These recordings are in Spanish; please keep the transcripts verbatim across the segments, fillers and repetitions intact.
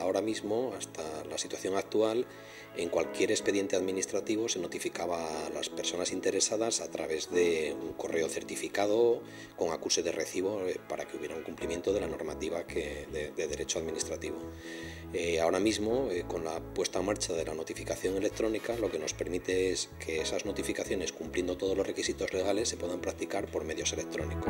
ahora mismo, hasta la situación actual, en cualquier expediente administrativo se notificaba a las personas interesadas a través de un correo certificado con acuse de recibo para que hubiera un cumplimiento de la normativa que, de, de derecho administrativo. Eh, ahora mismo, eh, con la puesta en marcha de la notificación electrónica, lo que nos permite es que esas notificaciones, cumpliendo todos los requisitos legales, se puedan practicar por medios electrónicos.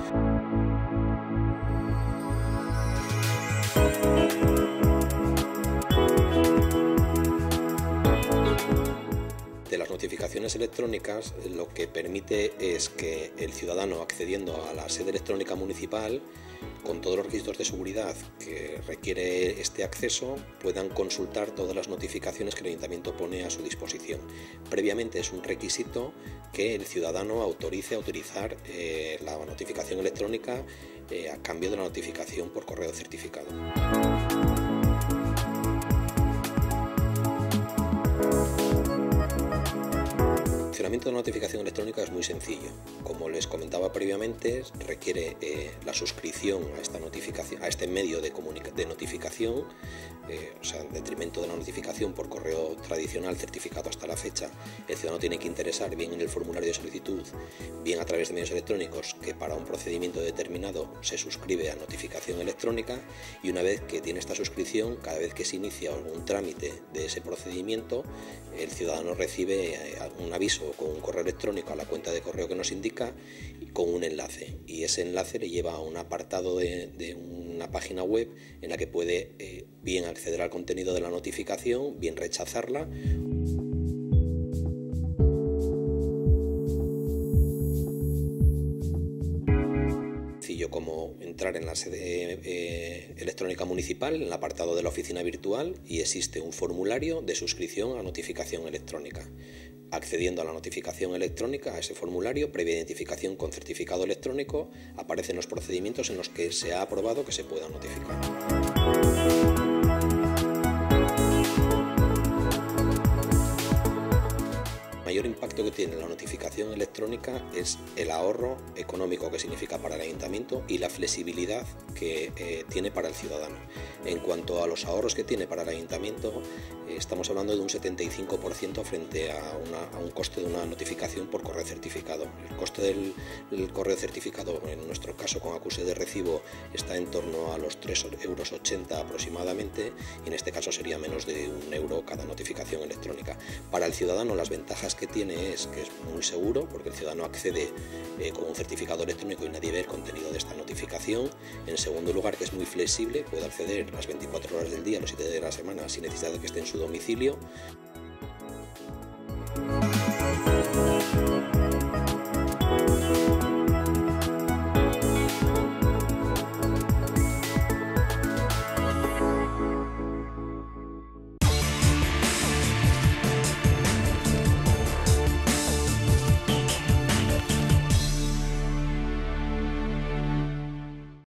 De las notificaciones electrónicas, lo que permite es que el ciudadano, accediendo a la sede electrónica municipal, con todos los requisitos de seguridad que requiere este acceso, puedan consultar todas las notificaciones que el ayuntamiento pone a su disposición. Previamente es un requisito que el ciudadano autorice a utilizar eh, la notificación electrónica eh, a cambio de la notificación por correo certificado. El funcionamiento de la notificación electrónica es muy sencillo. Como les comentaba previamente, requiere eh, la suscripción a esta notificación, a este medio de, de notificación, eh, o sea, en detrimento de la notificación por correo tradicional certificado hasta la fecha. El ciudadano tiene que interesar bien en el formulario de solicitud, bien a través de medios electrónicos, que para un procedimiento determinado se suscribe a notificación electrónica, y una vez que tiene esta suscripción, cada vez que se inicia algún trámite de ese procedimiento, el ciudadano recibe eh, un aviso con un correo electrónico a la cuenta de correo que nos indica, con un enlace, y ese enlace le lleva a un apartado de, de una página web en la que puede eh, bien acceder al contenido de la notificación, bien rechazarla. Como entrar en la sede eh, electrónica municipal, en el apartado de la oficina virtual, y existe un formulario de suscripción a notificación electrónica. Accediendo a la notificación electrónica, a ese formulario, previa identificación con certificado electrónico, aparecen los procedimientos en los que se ha aprobado que se pueda notificar. El mayor impacto que tiene la notificación electrónica es el ahorro económico que significa para el ayuntamiento y la flexibilidad que eh, tiene para el ciudadano. En cuanto a los ahorros que tiene para el ayuntamiento, eh, estamos hablando de un setenta y cinco por ciento frente a, una, a un coste de una notificación por correo certificado. El coste del, del correo certificado, en nuestro caso con acuse de recibo, está en torno a los tres euros ochenta aproximadamente, y en este caso sería menos de un euro cada notificación electrónica. Para el ciudadano, las ventajas que tiene es que es muy seguro, porque el ciudadano accede eh, con un certificado electrónico y nadie ve el contenido de esta notificación. En segundo lugar, que es muy flexible, puede acceder las veinticuatro horas del día, los siete días de la semana, sin necesidad de que esté en su domicilio.